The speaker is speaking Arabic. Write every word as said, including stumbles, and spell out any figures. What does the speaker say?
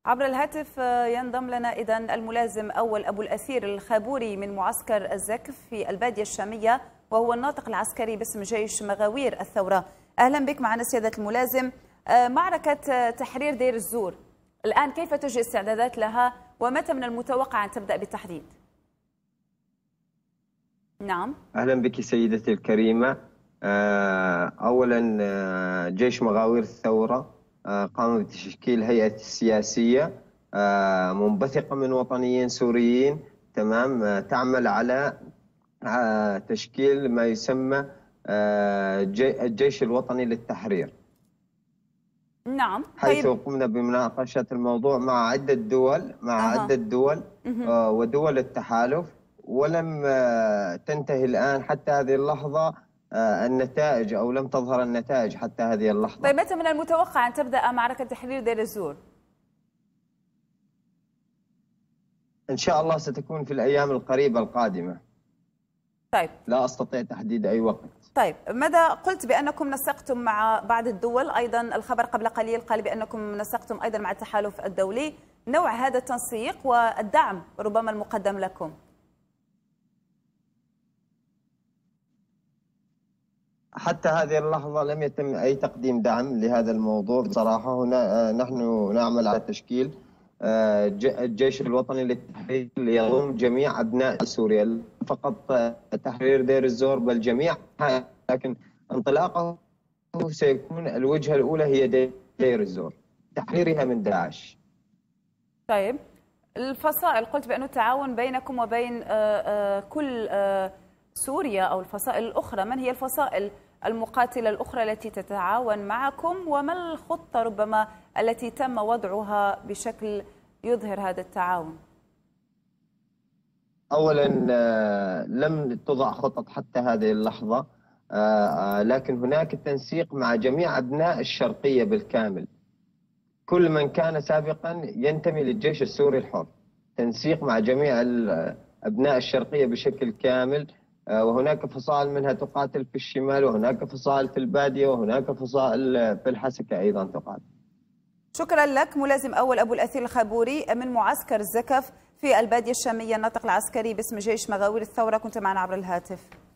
عبر الهاتف ينضم لنا إذن الملازم أول أبو الأثير الخابوري من معسكر الزكف في البادية الشامية، وهو الناطق العسكري باسم جيش مغاوير الثورة. أهلا بك معنا سيادة الملازم. معركة تحرير دير الزور الآن كيف تجري استعدادات لها، ومتى من المتوقع أن تبدأ بالتحديد؟ نعم. أهلا بك سيدتي الكريمة. أولا جيش مغاوير الثورة قام بتشكيل هيئة السياسية منبثقة من وطنيين سوريين، تمام، تعمل على تشكيل ما يسمى الجيش الوطني للتحرير. نعم. حيث طيب. قمنا بمناقشة الموضوع مع عدة دول مع أه. عدة دول أه. ودول التحالف، ولم تنتهي الآن حتى هذه اللحظة النتائج، أو لم تظهر النتائج حتى هذه اللحظة. طيب متى من المتوقع أن تبدأ معركة تحرير دير الزور؟ إن شاء الله ستكون في الأيام القريبة القادمة. طيب. لا أستطيع تحديد أي وقت. طيب، ماذا قلت بأنكم نسقتم مع بعض الدول؟ أيضا الخبر قبل قليل قال بأنكم نسقتم أيضا مع التحالف الدولي. نوع هذا التنسيق والدعم ربما المقدم لكم؟ حتى هذه اللحظة لم يتم أي تقديم دعم لهذا الموضوع بصراحة. هنا نحن نعمل على تشكيل الجيش الوطني للتحرير ليضم جميع أبناء سوريا، فقط تحرير دير الزور بل جميع، لكن انطلاقه سيكون الوجهة الأولى هي دير الزور، تحريرها من داعش. طيب، الفصائل قلت بأنه التعاون بينكم وبين كل سوريا أو الفصائل الأخرى، من هي الفصائل المقاتلة الأخرى التي تتعاون معكم، وما الخطة ربما التي تم وضعها بشكل يظهر هذا التعاون؟ أولا لم تضع خطط حتى هذه اللحظة، لكن هناك تنسيق مع جميع أبناء الشرقية بالكامل، كل من كان سابقا ينتمي للجيش السوري الحر، تنسيق مع جميع أبناء الشرقية بشكل كامل. وهناك فصائل منها تقاتل في الشمال، وهناك فصائل في البادية، وهناك فصائل في الحسكة أيضا تقاتل. شكرا لك ملازم أول أبو الأثير الخابوري من معسكر الزكف في البادية الشامية، الناطق العسكري باسم جيش مغاوير الثورة، كنت معنا عبر الهاتف.